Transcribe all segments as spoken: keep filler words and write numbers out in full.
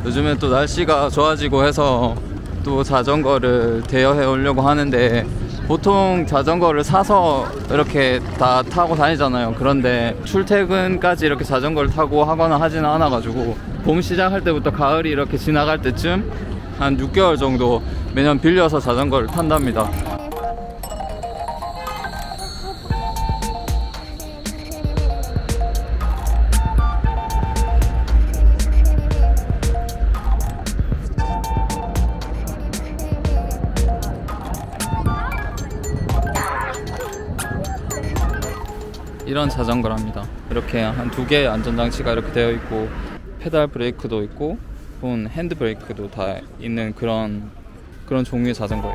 요즘에 또 날씨가 좋아지고 해서 또 자전거를 대여해 오려고 하는데, 보통 자전거를 사서 이렇게 다 타고 다니잖아요. 그런데 출퇴근까지 이렇게 자전거를 타고 하거나 하지는 않아 가지고 봄 시작할 때부터 가을이 이렇게 지나갈 때쯤 한 육 개월 정도 매년 빌려서 자전거를 탄답니다. 이런 자전거랍니다. 이렇게 한 두 개의 안전장치가 이렇게 되어 있고, 페달 브레이크도 있고 본 핸드 브레이크도 다 있는 그런 그런 종류의 자전거예요.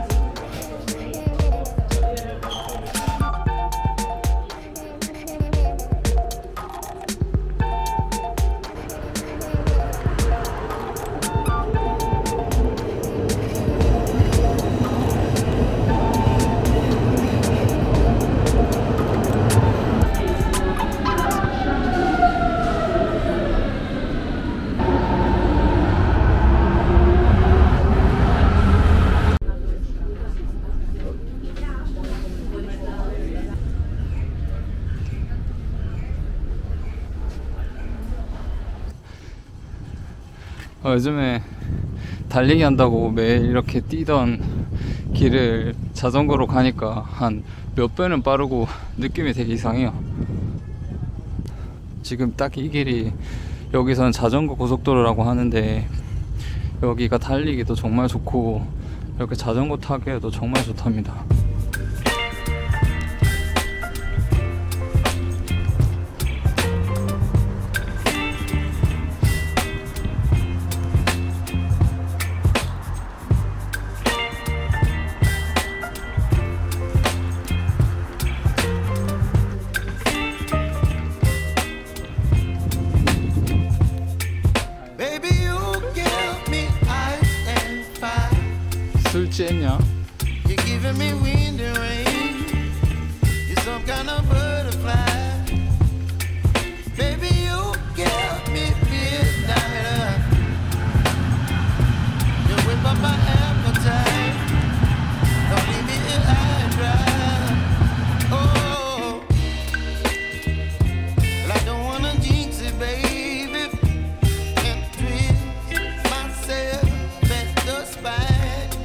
어, 요즘에 달리기 한다고 매일 이렇게 뛰던 길을 자전거로 가니까 한 몇 배는 빠르고 느낌이 되게 이상해요. 지금 딱 이 길이 여기서는 자전거 고속도로라고 하는데, 여기가 달리기도 정말 좋고 이렇게 자전거 타기에도 정말 좋답니다. 술 취했냐? You're giving me wind and rain. You're some kind of butterfly. Baby, you give me midnight. You whip up my appetite. Don't leave me here high and dry. Oh, well, I don't wanna jinx it, baby. Can't twist myself at the spine.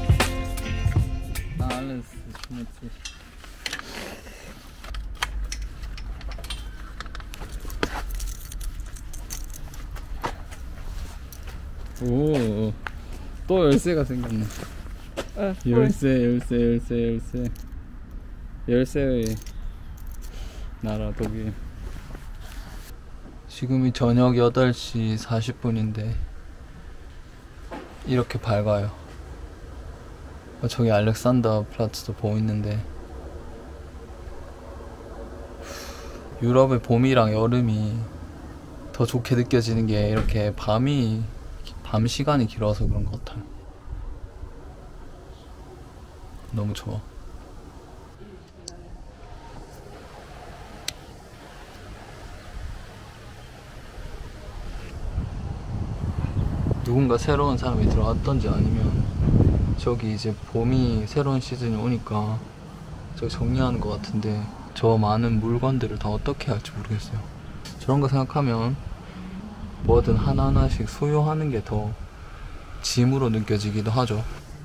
오, 또 열쇠가 생겼네. 아, 열쇠, 열쇠, 열쇠, 열쇠. 열쇠의 나라 독일. 지금이 저녁 여덟 시 사십 분인데 이렇게 밝아요. 저기 알렉산더 플라츠도 보이는데, 유럽의 봄이랑 여름이 더 좋게 느껴지는 게 이렇게 밤이 밤 시간이 길어서 그런 것 같아요. 너무 좋아. 누군가 새로운 사람이 들어왔던지 아니면 저기 이제 봄이 새로운 시즌이 오니까 저기 정리하는 것 같은데, 저 많은 물건들을 다 어떻게 할지 모르겠어요. 저런 거 생각하면 뭐든 하나하나씩 소유하는 게 더 짐으로 느껴지기도 하죠.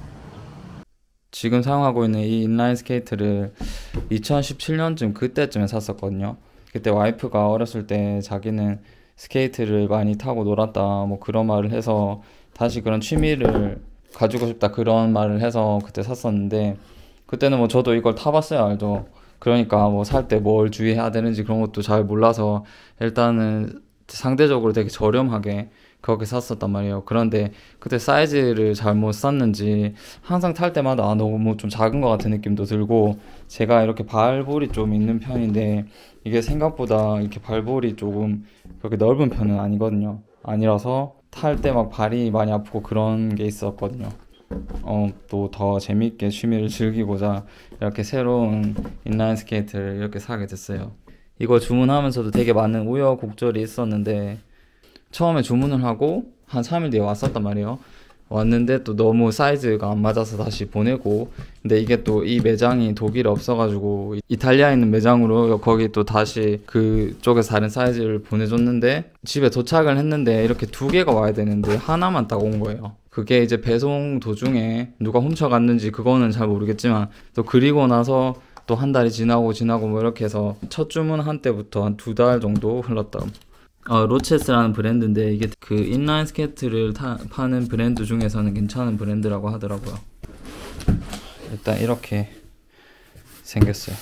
지금 사용하고 있는 이 인라인 스케이트를 이천십칠 년쯤 그때쯤에 샀었거든요. 그때 와이프가 어렸을 때 자기는 스케이트를 많이 타고 놀았다 뭐 그런 말을 해서 다시 그런 취미를 가지고 싶다 그런 말을 해서 그때 샀었는데, 그때는 뭐 저도 이걸 타봤어야 알죠. 그러니까 뭐 살 때 뭘 주의해야 되는지 그런 것도 잘 몰라서 일단은 상대적으로 되게 저렴하게 그렇게 샀었단 말이에요. 그런데 그때 사이즈를 잘못 샀는지 항상 탈 때마다 아, 너무 좀 작은 것 같은 느낌도 들고, 제가 이렇게 발볼이 좀 있는 편인데 이게 생각보다 이렇게 발볼이 조금 그렇게 넓은 편은 아니거든요. 아니라서 탈 때 막 발이 많이 아프고 그런 게 있었거든요. 어, 또 더 재밌게 취미를 즐기고자 이렇게 새로운 인라인 스케이트를 이렇게 사게 됐어요. 이걸 주문하면서도 되게 많은 우여곡절이 있었는데 처음에 주문을 하고 한 삼 일 뒤에 왔었단 말이에요. 왔는데 또 너무 사이즈가 안 맞아서 다시 보내고, 근데 이게 또 이 매장이 독일에 없어가지고 이탈리아에 있는 매장으로 거기 또 다시 그쪽에서 다른 사이즈를 보내줬는데, 집에 도착을 했는데 이렇게 두 개가 와야 되는데 하나만 딱 온 거예요. 그게 이제 배송 도중에 누가 훔쳐갔는지 그거는 잘 모르겠지만, 또 그리고 나서 또 한 달이 지나고 지나고 뭐 이렇게 해서 첫 주문한 때부터 한 두 달 정도 흘렀다. 어, 로체스라는 브랜드인데 이게 그 인라인 스케이트를 타, 파는 브랜드 중에서는 괜찮은 브랜드라고 하더라고요. 일단 이렇게 생겼어요.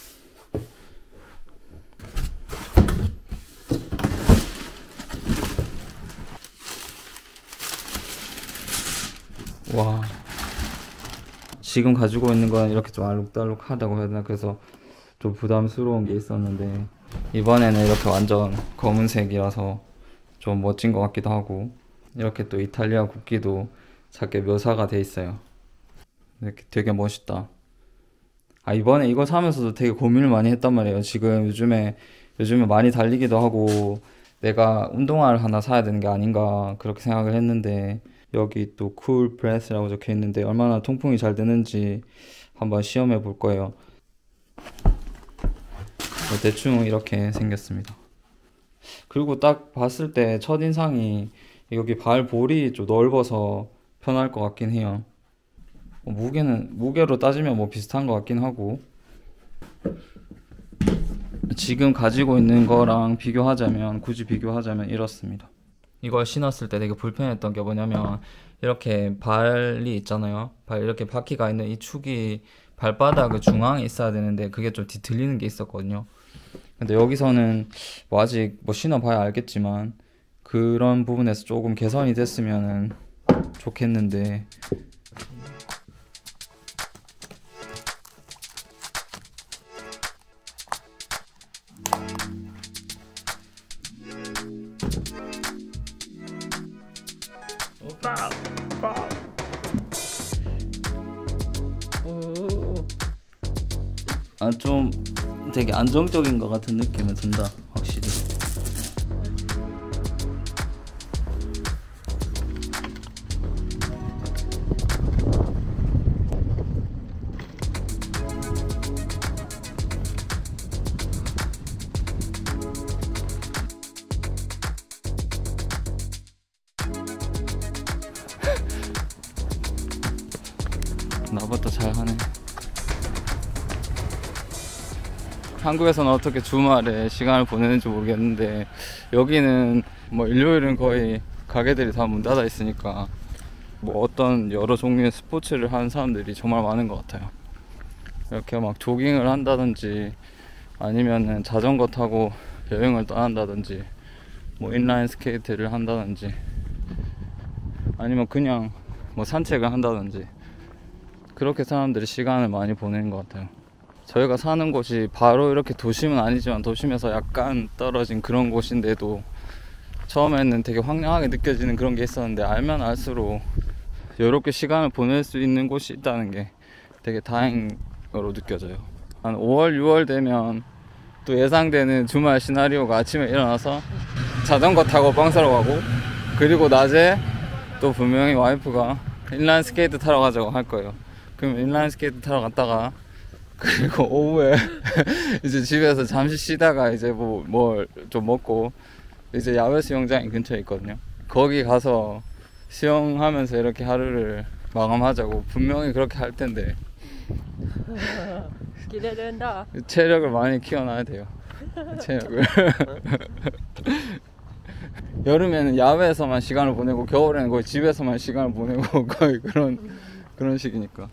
와, 지금 가지고 있는 건 이렇게 좀 알록달록하다고 해야 되나, 그래서 좀 부담스러운 게 있었는데 이번에는 이렇게 완전 검은색이라서 좀 멋진 것 같기도 하고, 이렇게 또 이탈리아 국기도 작게 묘사가 돼 있어요. 이렇게 되게 멋있다. 아, 이번에 이거 사면서도 되게 고민을 많이 했단 말이에요. 지금 요즘에 요즘에 많이 달리기도 하고 내가 운동화를 하나 사야 되는 게 아닌가 그렇게 생각을 했는데, 여기 또 쿨 브레스라고 적혀 있는데 얼마나 통풍이 잘 되는지 한번 시험해 볼 거예요. 대충 이렇게 생겼습니다. 그리고 딱 봤을 때 첫인상이 여기 발 볼이 좀 넓어서 편할 것 같긴 해요. 무게는 무게로 따지면 뭐 비슷한 것 같긴 하고, 지금 가지고 있는 거랑 비교하자면, 굳이 비교하자면 이렇습니다. 이걸 신었을 때 되게 불편했던 게 뭐냐면, 이렇게 발이 있잖아요. 발 이렇게 바퀴가 있는 이 축이 발바닥 중앙에 있어야 되는데 그게 좀 뒤틀리는 게 있었거든요. 근데 여기서는 뭐 아직 뭐 신어봐야 알겠지만 그런 부분에서 조금 개선이 됐으면 좋겠는데, 아, 좀 되게 안정적인 것 같은 느낌은 든다, 확실히. 나부터 잘하네. 한국에서는 어떻게 주말에 시간을 보내는지 모르겠는데 여기는 뭐 일요일은 거의 가게들이 다 문 닫아 있으니까 뭐 어떤 여러 종류의 스포츠를 하는 사람들이 정말 많은 것 같아요. 이렇게 막 조깅을 한다든지 아니면은 자전거 타고 여행을 떠난다든지 뭐 인라인 스케이트를 한다든지 아니면 그냥 뭐 산책을 한다든지, 그렇게 사람들이 시간을 많이 보내는 것 같아요. 저희가 사는 곳이 바로 이렇게 도심은 아니지만 도심에서 약간 떨어진 그런 곳인데도 처음에는 되게 황량하게 느껴지는 그런 게 있었는데, 알면 알수록 이렇게 시간을 보낼 수 있는 곳이 있다는 게 되게 다행으로 느껴져요. 한 오월, 유월 되면 또 예상되는 주말 시나리오가 아침에 일어나서 자전거 타고 빵 사러 가고, 그리고 낮에 또 분명히 와이프가 인라인 스케이트 타러 가자고 할 거예요. 그럼 인라인 스케이트 타러 갔다가 그리고 오후에 이제 집에서 잠시 쉬다가 이제 뭐 뭘 좀 먹고, 이제 야외 수영장이 근처에 있거든요. 거기 가서 수영하면서 이렇게 하루를 마감하자고 분명히 그렇게 할 텐데 기대된다. 체력을 많이 키워놔야 돼요. 체력을. 여름에는 야외에서만 시간을 보내고 겨울에는 거의 집에서만 시간을 보내고 거의 그런 그런 식이니까.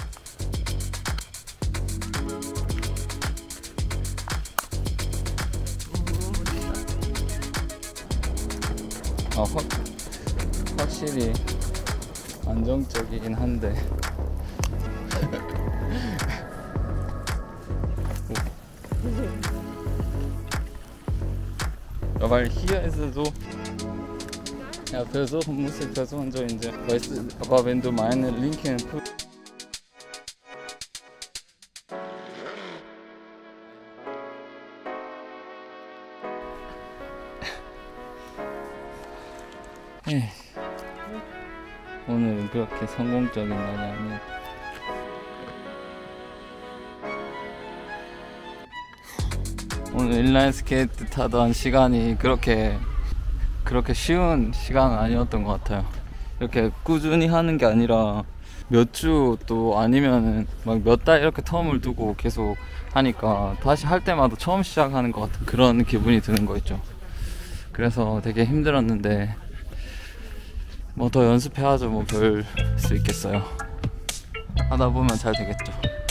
아, 확, 확실히 안정적이긴 한데 ja, weil hier ist es so, ja, versuchen muss ich versuchen so in der, weißt du, aber wenn du meine linken Fuß 에이, 오늘은 그렇게 성공적인 날이 아니야. 오늘 인라인 스케이트 타던 시간이 그렇게 그렇게 쉬운 시간은 아니었던 것 같아요. 이렇게 꾸준히 하는 게 아니라 몇 주 또 아니면은 막 몇 달 이렇게 텀을 두고 계속 하니까 다시 할 때마다 처음 시작하는 것 같은 그런 기분이 드는 거 있죠. 그래서 되게 힘들었는데 뭐 더 연습해야죠. 뭐 별 수 있겠어요. 하다 보면 잘 되겠죠.